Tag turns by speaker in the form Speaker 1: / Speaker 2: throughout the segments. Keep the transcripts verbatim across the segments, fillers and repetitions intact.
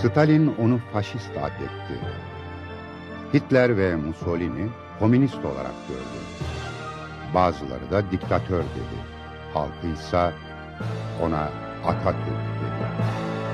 Speaker 1: Stalin onu faşist addetti. Hitler ve Mussolini komünist olarak gördü. Bazıları da diktatör dedi. Halkı ise ona Atatürk dedi.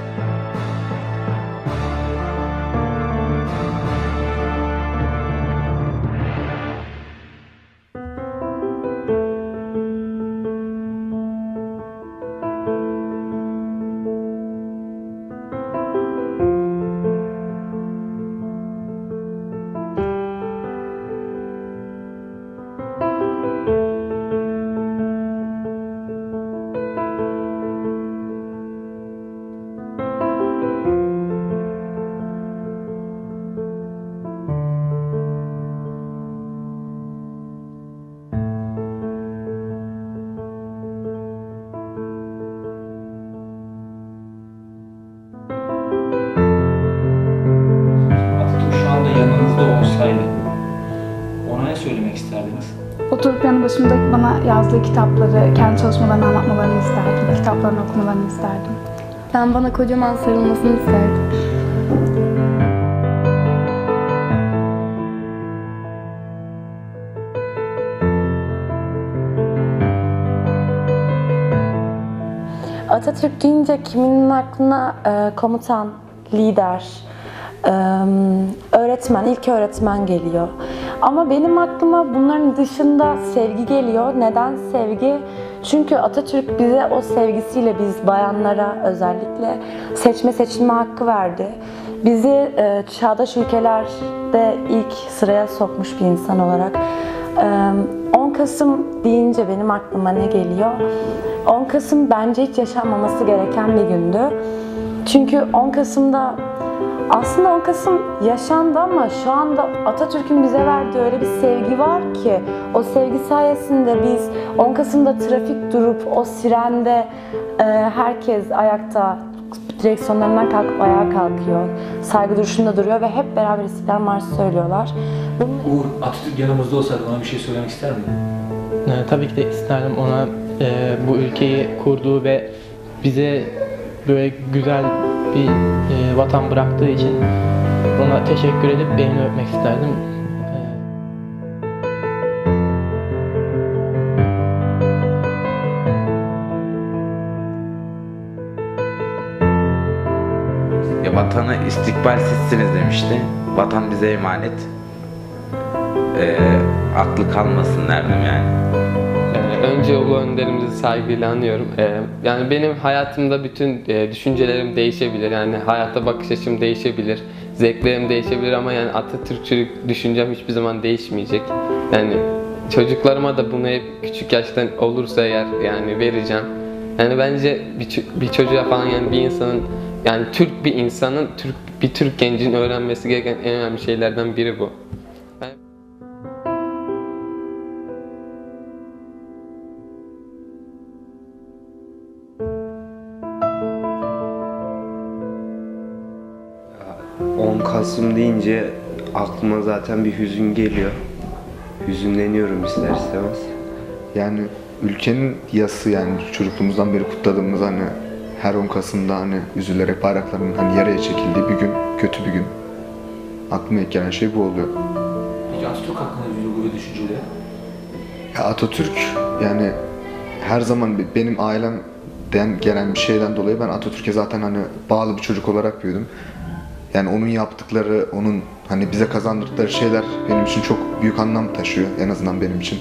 Speaker 2: Ona ne söylemek isterdiniz?
Speaker 3: Oturup yanı başımda bana yazdığı kitapları, kendi çalışmalarını anlatmalarını isterdim. Kitaplarını okumalarını isterdim.
Speaker 4: Ben bana kocaman sarılmasını isterdim. Atatürk deyince kiminin aklına e, komutan, lider, e, öğretmen, ilk öğretmen geliyor. Ama benim aklıma bunların dışında sevgi geliyor. Neden sevgi? Çünkü Atatürk bize o sevgisiyle, biz bayanlara özellikle seçme seçilme hakkı verdi. Bizi e, çağdaş ülkelerde ilk sıraya sokmuş bir insan olarak. E, on Kasım deyince benim aklıma ne geliyor? on Kasım bence hiç yaşanmaması gereken bir gündü. Çünkü on Kasım'da aslında on Kasım yaşandı ama şu anda Atatürk'ün bize verdiği öyle bir sevgi var ki o sevgi sayesinde biz on Kasım'da trafik durup o sirende e, herkes ayakta, direksiyonlarından kalkıp ayağa kalkıyor, saygı duruşunda duruyor ve hep beraber İstiklal Marşı söylüyorlar.
Speaker 2: Uğur, Atatürk yanımızda olsaydı ona bir şey söylemek ister miydin?
Speaker 5: E, tabii ki de isterdim. Ona e, bu ülkeyi kurduğu ve bize böyle güzel bir e, vatan bıraktığı için ona teşekkür edip elini öpmek isterdim.
Speaker 6: Ya vatanı istikbal sizsiniz demişti. Vatan bize emanet. E, aklı kalmasın derdim yani.
Speaker 7: Önce ulu önderimizi saygıyla anıyorum. Ee, yani benim hayatımda bütün e, düşüncelerim değişebilir. Yani hayata bakış açım değişebilir. Zevklerim değişebilir ama yani Atatürkçülük düşüncem hiçbir zaman değişmeyecek. Yani çocuklarıma da bunu hep küçük yaştan olursa eğer yani vereceğim. Yani bence bir, bir çocuğa falan yani bir insanın yani Türk bir insanın Türk bir Türk gencinin öğrenmesi gereken en önemli şeylerden biri bu. Ben...
Speaker 8: on Kasım deyince aklıma zaten bir hüzün geliyor. Hüzünleniyorum ister istemez.
Speaker 9: Yani ülkenin yası, yani çocukluğumuzdan beri kutladığımız hani her on Kasım'da hani üzülerek bayrakların hani yarıya çekildiği bir gün, kötü bir gün. Aklıma ilk gelen şey bu oluyor.
Speaker 2: Peki Atatürk hakkında duygu ve düşünceleri?
Speaker 9: Ya Atatürk yani her zaman benim ailemden gelen bir şeyden dolayı ben Atatürk'e zaten hani bağlı bir çocuk olarak büyüdüm. Yani onun yaptıkları, onun hani bize kazandırdıkları şeyler benim için çok büyük anlam taşıyor, en azından benim için.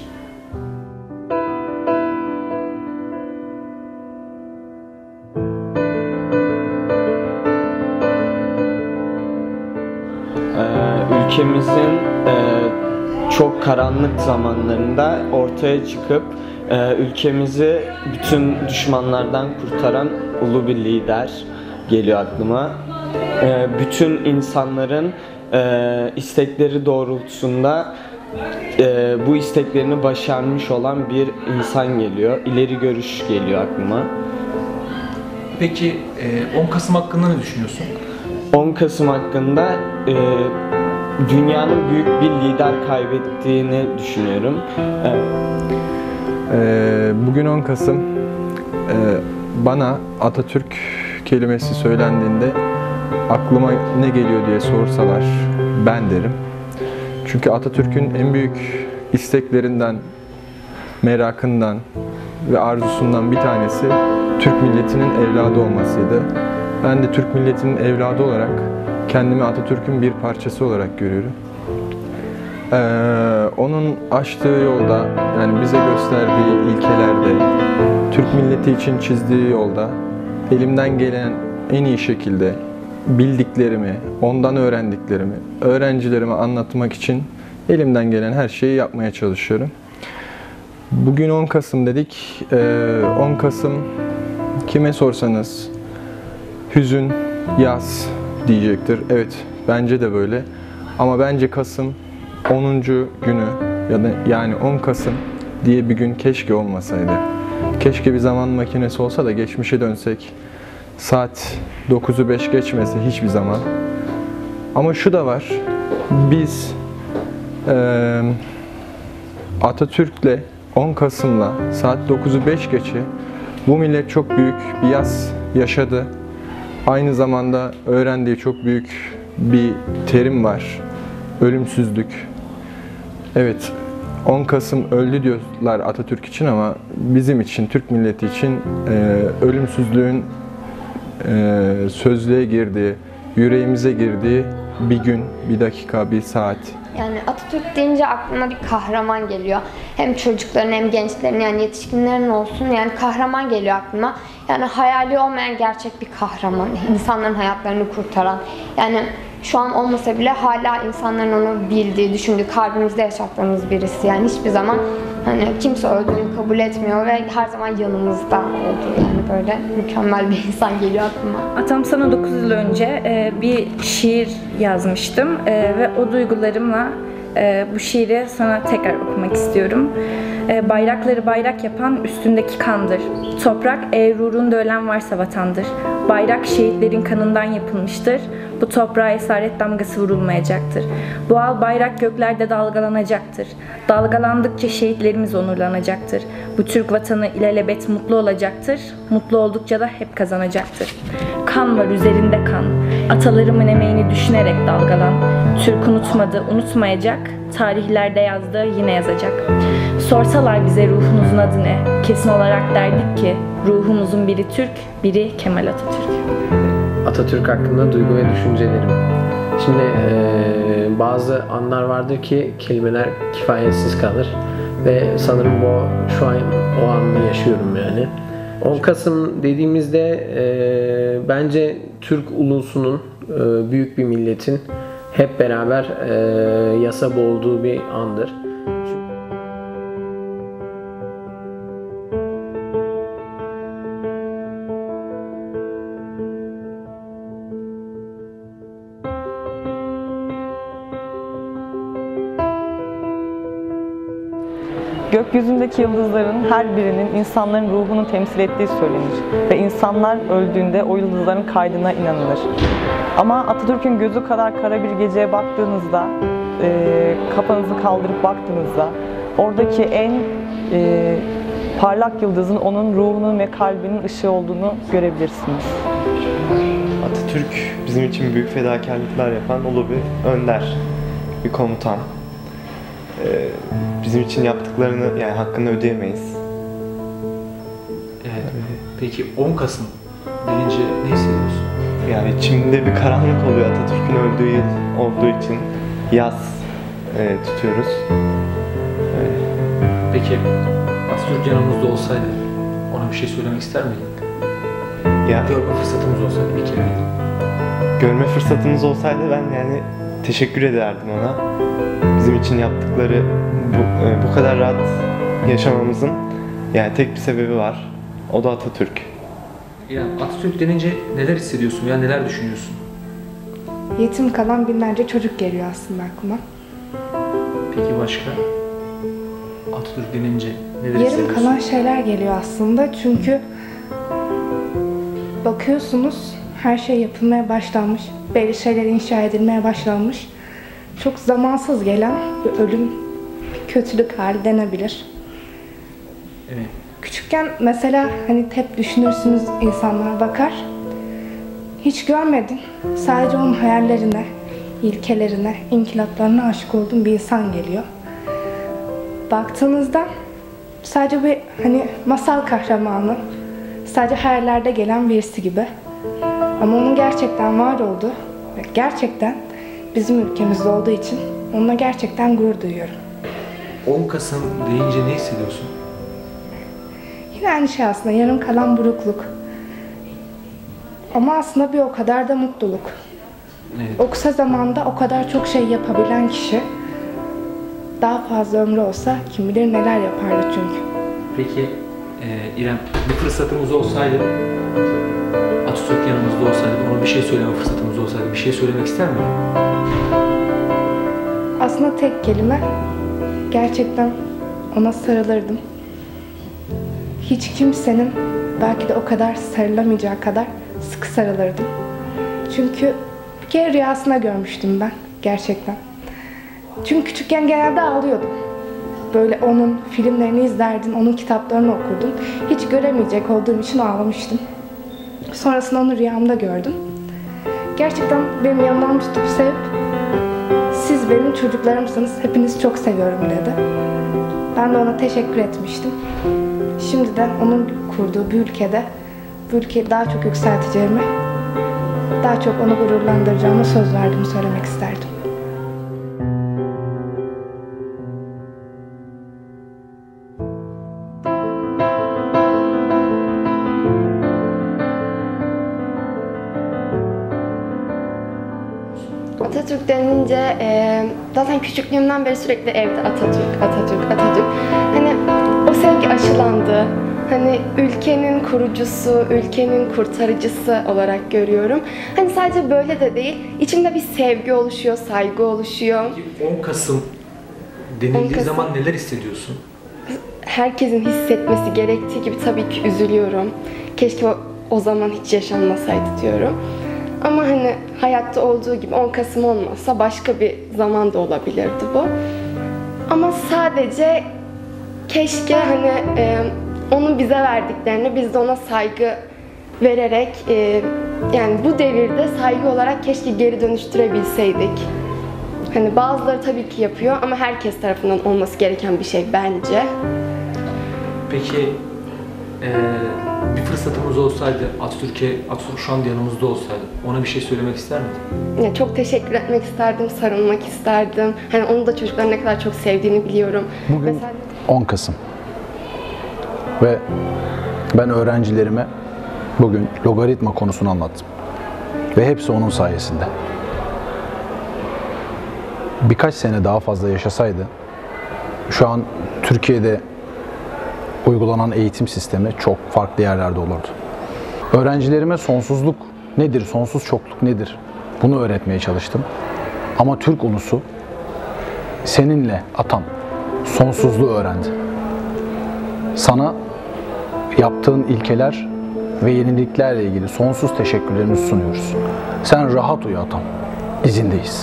Speaker 10: Ee, ülkemizin e, çok karanlık zamanlarında ortaya çıkıp e, ülkemizi bütün düşmanlardan kurtaran ulu bir lider geliyor aklıma. Bütün insanların e, istekleri doğrultusunda e, bu isteklerini başarmış olan bir insan geliyor. İleri görüş geliyor aklıma.
Speaker 2: Peki on Kasım hakkında ne düşünüyorsun?
Speaker 10: on Kasım hakkında e, dünyanın büyük bir lider kaybettiğini düşünüyorum. Evet.
Speaker 11: Ee, bugün on Kasım. Ee, bana Atatürk kelimesi söylendiğinde aklıma ne geliyor diye sorsalar ben derim. Çünkü Atatürk'ün en büyük isteklerinden, merakından ve arzusundan bir tanesi Türk milletinin evladı olmasıydı. Ben de Türk milletinin evladı olarak kendimi Atatürk'ün bir parçası olarak görüyorum. Ee, onun açtığı yolda, yani bize gösterdiği ilkelerde, Türk milleti için çizdiği yolda elimden gelen en iyi şekilde bildiklerimi, ondan öğrendiklerimi, öğrencilerime anlatmak için elimden gelen her şeyi yapmaya çalışıyorum. Bugün on Kasım dedik. on Kasım kime sorsanız hüzün, yas diyecektir. Evet, bence de böyle. Ama bence Kasım onuncu günü ya da yani on Kasım diye bir gün keşke olmasaydı. Keşke bir zaman makinesi olsa da geçmişe dönsek. Saat dokuzu beş geçmese hiçbir zaman. Ama şu da var. Biz e, Atatürk'le on Kasım'la saat dokuzu beş geçe bu millet çok büyük bir yas yaşadı. Aynı zamanda öğrendiği çok büyük bir terim var. Ölümsüzlük. Evet, on Kasım öldü diyorlar Atatürk için ama bizim için, Türk milleti için e, ölümsüzlüğün e, sözlüğe girdiği, yüreğimize girdiği bir gün, bir dakika, bir saat.
Speaker 12: Yani Atatürk deyince aklıma bir kahraman geliyor. Hem çocukların hem gençlerin, yani yetişkinlerin olsun, yani kahraman geliyor aklıma. Yani hayali olmayan gerçek bir kahraman, insanların hayatlarını kurtaran. Yani şu an olmasa bile hala insanların onu bildiği, düşündüğü, kalbimizde yaşattığımız birisi. Yani hiçbir zaman hani kimse öldüğünü kabul etmiyor ve her zaman yanımızda olduğu, yani böyle mükemmel bir insan geliyor aklıma.
Speaker 13: Atam sana dokuz yıl önce e, bir şiir yazmıştım e, ve o duygularımla e, bu şiiri sana tekrar okumak istiyorum. E, bayrakları bayrak yapan üstündeki kandır. Toprak eğer uğrunda ölen varsa vatandır. Bayrak şehitlerin kanından yapılmıştır. Bu toprağa esaret damgası vurulmayacaktır. Bu al bayrak göklerde dalgalanacaktır. Dalgalandıkça şehitlerimiz onurlanacaktır. Bu Türk vatanı ilelebet mutlu olacaktır. Mutlu oldukça da hep kazanacaktır. Kan var üzerinde kan. Atalarımın emeğini düşünerek dalgalan. Türk unutmadı, unutmayacak. Tarihlerde yazdığı yine yazacak. Sorsalar bize ruhunuzun adı ne? Kesin olarak derdik ki ruhumuzun biri Türk, biri Kemal Atatürk.
Speaker 14: Atatürk hakkında duygu ve düşüncelerim. Şimdi e, bazı anlar vardır ki kelimeler kifayetsiz kalır ve sanırım bu şu an o anı yaşıyorum yani. on Kasım dediğimizde e, bence Türk ulusunun, e, büyük bir milletin hep beraber e, yasa boğulduğu bir andır.
Speaker 15: Gökyüzündeki yıldızların her birinin insanların ruhunu temsil ettiği söylenir ve insanlar öldüğünde o yıldızların kaydına inanılır. Ama Atatürk'ün gözü kadar kara bir geceye baktığınızda, e, kafanızı kaldırıp baktığınızda oradaki en e, parlak yıldızın onun ruhunun ve kalbinin ışığı olduğunu görebilirsiniz.
Speaker 8: Atatürk bizim için büyük fedakarlıklar yapan ulu bir önder, bir komutan. Ee, bizim için yaptıklarını yani hakkını ödeyemeyiz.
Speaker 2: Evet. Peki on Kasım deyince ne hissediyorsun?
Speaker 8: Yani içimde bir karanlık oluyor. Atatürk'ün öldüğü yıl olduğu için yaz e, tutuyoruz. Evet.
Speaker 2: Peki Atatürk yanımızda olsaydı ona bir şey söylemek ister miydin?
Speaker 8: Ya,
Speaker 2: görme fırsatımız olsaydı bir kere.
Speaker 8: Görme fırsatımız olsaydı ben yani teşekkür ederdim ona. Bizim için yaptıkları bu, e, bu kadar rahat yaşamamızın yani tek bir sebebi var. O da Atatürk.
Speaker 2: Yani Atatürk denince neler hissediyorsun ya neler düşünüyorsun?
Speaker 3: Yetim kalan binlerce çocuk geliyor aslında aklıma.
Speaker 2: Peki başka? Atatürk denince neler
Speaker 3: Yarım
Speaker 2: hissediyorsun?
Speaker 3: kalan şeyler geliyor aslında çünkü bakıyorsunuz her şey yapılmaya başlanmış, belli şeyler inşa edilmeye başlanmış. Çok zamansız gelen bir ölüm, bir kötülük hali denebilir.
Speaker 2: Evet.
Speaker 3: Küçükken mesela hani hep düşünürsünüz, insanlar bakar. Hiç görmedin. Sadece onun hayallerine, ilkelerine, inkılaplarına aşık olduğum bir insan geliyor. Baktığınızda sadece bir hani masal kahramanı, sadece hayallerde gelen birisi gibi. Ama onun gerçekten var olduğu ve gerçekten bizim ülkemizde olduğu için onunla gerçekten gurur duyuyorum.
Speaker 2: on Kasım deyince ne hissediyorsun?
Speaker 3: Yine aynı şey aslında, yarım kalan burukluk. Ama aslında bir o kadar da mutluluk.
Speaker 2: Evet.
Speaker 3: O kısa zamanda o kadar çok şey yapabilen kişi, daha fazla ömrü olsa kim bilir neler yapardı çünkü.
Speaker 2: Peki e, İrem, bir fırsatımız olsaydı, Atatürk yanımızda olsaydı, ona bir şey söyleme fırsatımız olsaydı, bir şey söylemek ister miydin?
Speaker 3: Aslında tek kelime, gerçekten ona sarılırdım. Hiç kimsenin belki de o kadar sarılamayacağı kadar sıkı sarılırdım. Çünkü bir kere rüyasında görmüştüm ben gerçekten. Çünkü küçükken genelde ağlıyordum. Böyle onun filmlerini izlerdin, onun kitaplarını okurdun. Hiç göremeyecek olduğum için ağlamıştım. Sonrasında onu rüyamda gördüm. Gerçekten benim yanımdan tutup sevip, siz benim çocuklarımsınız, hepinizi çok seviyorum dedi. Ben de ona teşekkür etmiştim. Şimdi de onun kurduğu bir ülkede, bu ülkeyi daha çok yükselteceğimi, daha çok onu gururlandıracağıma söz verdiğimi söylemek isterdim.
Speaker 12: Atatürk denince e, zaten küçüklüğümden beri sürekli evde Atatürk, Atatürk, Atatürk. Hani o sevgi aşılandı. Hani ülkenin kurucusu, ülkenin kurtarıcısı olarak görüyorum. Hani sadece böyle de değil, içimde bir sevgi oluşuyor, saygı oluşuyor.
Speaker 2: on Kasım denildiği
Speaker 12: on Kasım.
Speaker 2: zaman neler hissediyorsun?
Speaker 12: Herkesin hissetmesi gerektiği gibi tabii ki üzülüyorum. Keşke o, o zaman hiç yaşanmasaydı diyorum. Ama hani hayatta olduğu gibi on Kasım olmasa başka bir zaman da olabilirdi bu. Ama sadece keşke hani e, onun bize verdiklerini biz de ona saygı vererek e, yani bu devirde saygı olarak keşke geri dönüştürebilseydik. Hani bazıları tabii ki yapıyor ama herkes tarafından olması gereken bir şey bence.
Speaker 2: Peki e, bir fırsatımız olsaydı, Atatürk'e, Atatürk şu an yanımızda olsaydı, ona bir şey söylemek ister miydin?
Speaker 12: Ya çok teşekkür etmek isterdim, sarılmak isterdim. Hani onu da çocukların ne kadar çok sevdiğini biliyorum.
Speaker 16: Bugün
Speaker 12: Mesela...
Speaker 16: on Kasım ve ben öğrencilerime bugün logaritma konusunu anlattım ve hepsi onun sayesinde. Birkaç sene daha fazla yaşasaydı şu an Türkiye'de uygulanan eğitim sistemi çok farklı yerlerde olurdu. Öğrencilerime sonsuzluk nedir, sonsuz çokluk nedir bunu öğretmeye çalıştım. Ama Türk ulusu seninle atam sonsuzluğu öğrendi. Sana yaptığın ilkeler ve yeniliklerle ilgili sonsuz teşekkürlerimizi sunuyoruz. Sen rahat uyu atam, izindeyiz.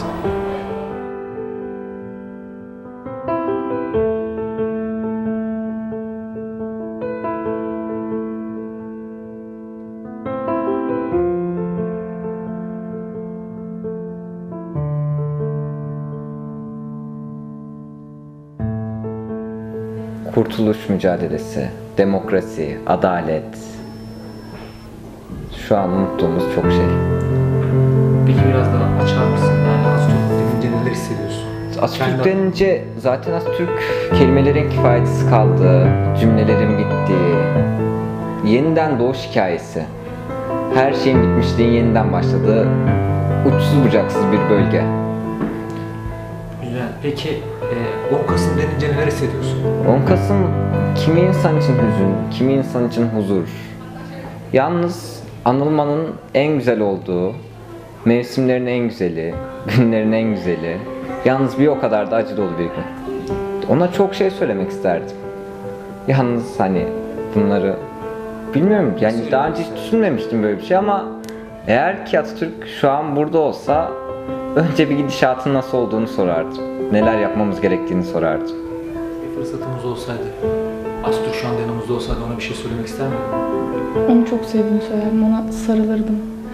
Speaker 17: Kurtuluş mücadelesi, demokrasi, adalet. Şu an unuttuğumuz çok şey.
Speaker 2: Peki biraz daha açar mısın? Yani Atatürk denince neler hissediyorsun?
Speaker 17: Atatürk denince zaten Atatürk kelimelerin kifayetsiz kaldığı, cümlelerin bittiği, yeniden doğuş hikayesi. Her şeyin bitmişliğin yeniden başladığı uçsuz bucaksız bir bölge.
Speaker 2: Güzel. Peki e, on Kasım denince neler hissediyorsun?
Speaker 17: on Kasım kimi insan için hüzün, kimi insan için huzur. Yalnız anılmanın en güzel olduğu, mevsimlerin en güzeli, günlerin en güzeli, yalnız bir o kadar da acı dolu bir gün. Ona çok şey söylemek isterdim. Yalnız hani bunları bilmiyorum, yani daha önce hiç düşünmemiştim böyle bir şey ama eğer ki Atatürk şu an burada olsa önce bir gidişatın nasıl olduğunu sorardım. Neler yapmamız gerektiğini sorardım.
Speaker 2: Bir fırsatımız olsaydı, Atatürk şu an yanımızda olsaydı ona bir şey söylemek ister miydin?
Speaker 18: Onu çok sevdiğimi söylerdim, ona sarılırdım.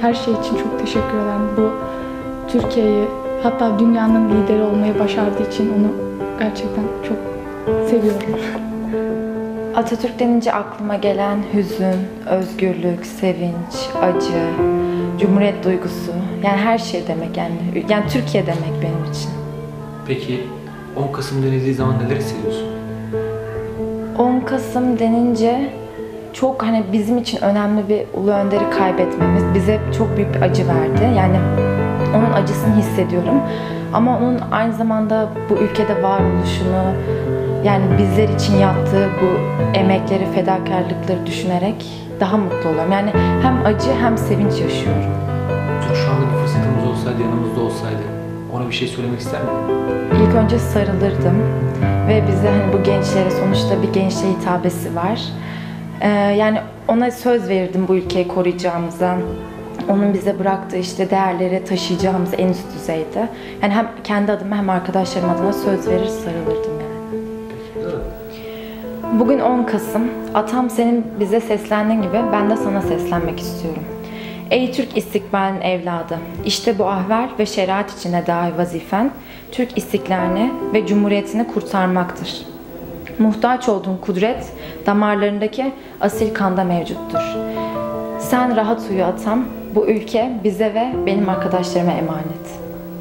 Speaker 18: her şey için çok teşekkür ederim. Bu Türkiye'yi, hatta dünyanın lideri olmayı başardığı için onu gerçekten çok seviyorum.
Speaker 4: Atatürk denince aklıma gelen hüzün, özgürlük, sevinç, acı, cumhuriyet duygusu, yani her şey demek yani. Yani Türkiye demek benim için.
Speaker 2: Peki on Kasım denildiği zaman neler hissediyorsun?
Speaker 4: on Kasım denince çok hani bizim için önemli bir ulu önderi kaybetmemiz bize çok büyük bir acı verdi. Yani onun acısını hissediyorum. Ama onun aynı zamanda bu ülkede varoluşunu, yani bizler için yaptığı bu emekleri, fedakarlıkları düşünerek daha mutlu oluyorum. Yani hem acı hem sevinç yaşıyorum.
Speaker 2: Türk şu anda bir fırsatımız olsaydı, yanımızda olsaydı ona bir şey söylemek ister miydin?
Speaker 4: İlk önce sarılırdım ve bize hani bu gençlere sonuçta bir gençliğe hitabesi var. Ee, yani ona söz verirdim bu ülkeyi koruyacağımıza. Onun bize bıraktığı işte değerleri taşıyacağımız en üst düzeyde. Yani hem kendi adıma hem arkadaşlarım adına söz verir sarılırdım yani. Bugün on Kasım. Atam senin bize seslendiğin gibi ben de sana seslenmek istiyorum. Ey Türk istikbalinin evladı, işte bu ahval ve şeriat içinde dahi vazifen, Türk istiklalini ve cumhuriyetini kurtarmaktır. Muhtaç olduğun kudret, damarlarındaki asil kanda mevcuttur. Sen rahat uyu atam, bu ülke bize ve benim arkadaşlarıma emanet.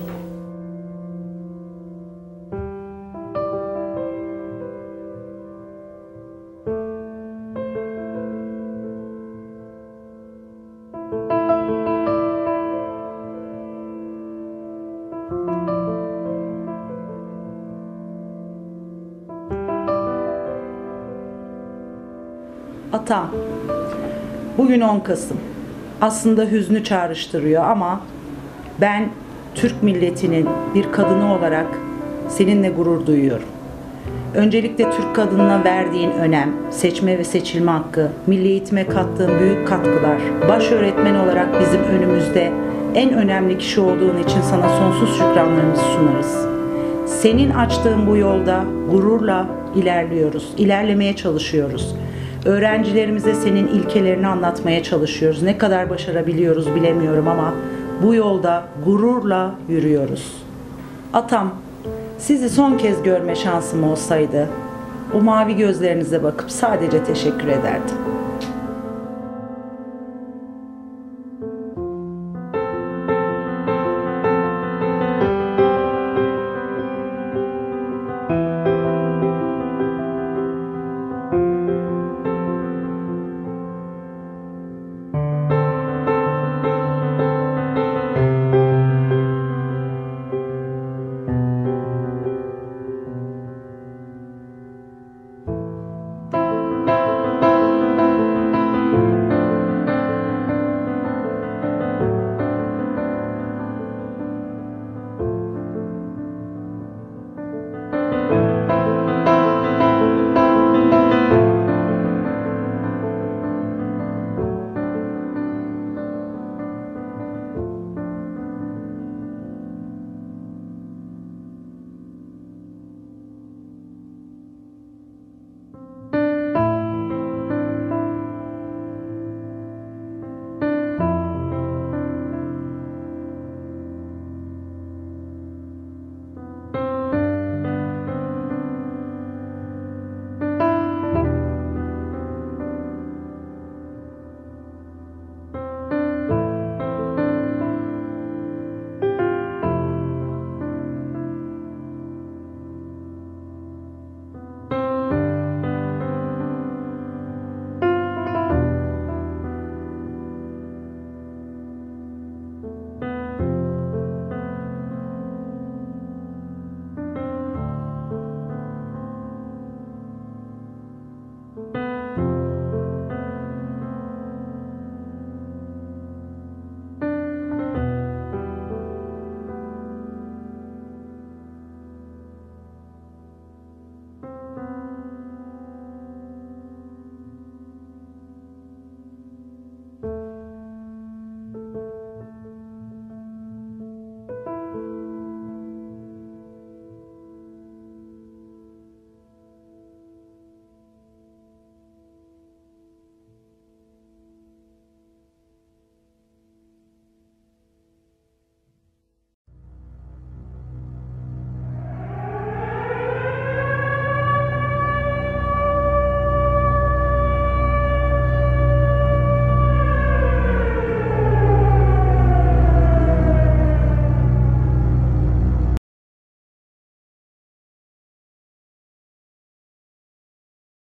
Speaker 19: Atam, bugün on Kasım. Aslında hüznü çağrıştırıyor ama ben Türk milletinin bir kadını olarak seninle gurur duyuyorum. Öncelikle Türk kadınına verdiğin önem, seçme ve seçilme hakkı, milli eğitime kattığın büyük katkılar, baş öğretmen olarak bizim önümüzde en önemli kişi olduğun için sana sonsuz şükranlarımızı sunarız. Senin açtığın bu yolda gururla ilerliyoruz, ilerlemeye çalışıyoruz. Öğrencilerimize senin ilkelerini anlatmaya çalışıyoruz. Ne kadar başarabiliyoruz bilemiyorum ama bu yolda gururla yürüyoruz. Atam, sizi son kez görme şansım olsaydı, o mavi gözlerinize bakıp sadece teşekkür ederdim.